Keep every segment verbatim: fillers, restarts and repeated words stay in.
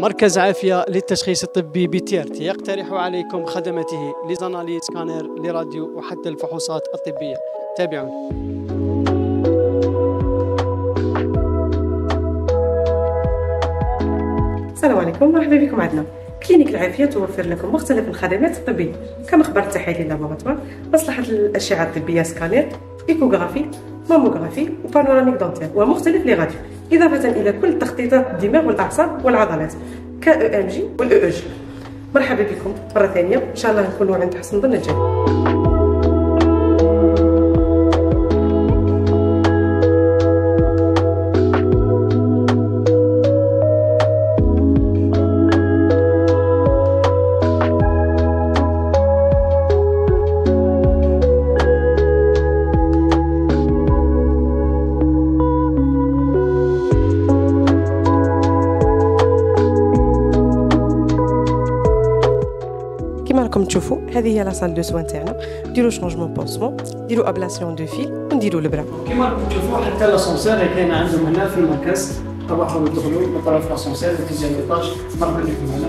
مركز عافية للتشخيص الطبي بتيرتي يقترح عليكم خدماته لزناليز سكانر لراديو وحتى الفحوصات الطبية. تابعون. السلام عليكم، مرحبا بكم عندنا. كلينيك العافية توفر لكم مختلف الخدمات الطبية كمخبر التحاليل اللابوراتوار، مصلحة الأشعة الطبية سكانير، إيكوغرافي، ماموغرافي وبانوراميك دونتير ومختلف لي راديو، إضافة إلى كل تخطيطات الدماغ والأعصاب والعضلات ك أو إم جي والأو أو جي. مرحبا بكم مرة ثانية، إن شاء الله نكونوا عند حسن ظن الجميع. كما راكم تشوفوا هذه هي لا سال دو سوان تاعنا، نديرو شونجمون بونسمون، نديرو ابلاسيون دو فيل ونديرو البرا. كما راكم تشوفوا حتى لاسونسير اللي كاين عندهم هنا في المركز، تروحوا تدخلوا من طرف لاسونسير في الديزيام ايطاج. مرحبا بكم هنا.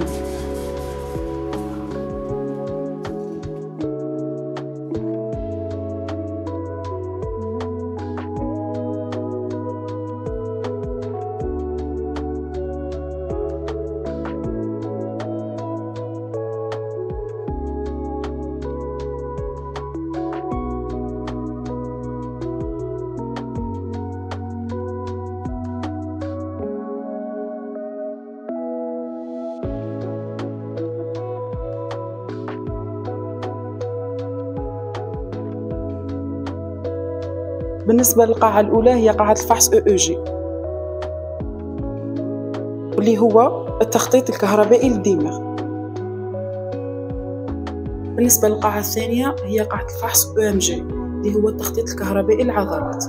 بالنسبة للقاعة الأولى هي قاعة الفحص أو أو جي واللي هو التخطيط الكهربائي للدماغ. بالنسبة للقاعة الثانية هي قاعة الفحص أو إم جي اللي هو التخطيط الكهربائي للعضلات.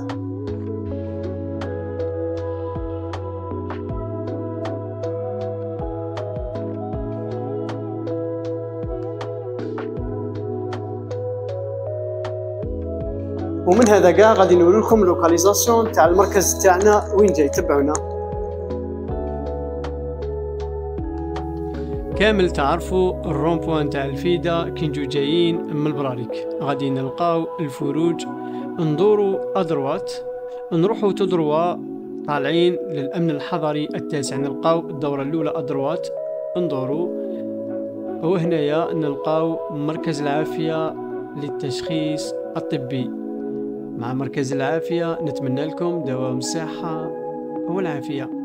ومن هذا كاع غادي نقول لكم لوكاليزاسيون تاع المركز تاعنا وين جاي. تبعونا. كامل تعرفوا الرون بوان تاع الفيدا كي نجو جايين من البراريك غادي نلقاو الفروج، ندوروا ادروات نروحوا تدروا طالعين للامن الحضري التاسع، نلقاو الدوره الاولى ادروات ندوروا، وهنايا نلقاو مركز العافيه للتشخيص الطبي. مع مركز العافية نتمنى لكم دوام الصحة والعافية.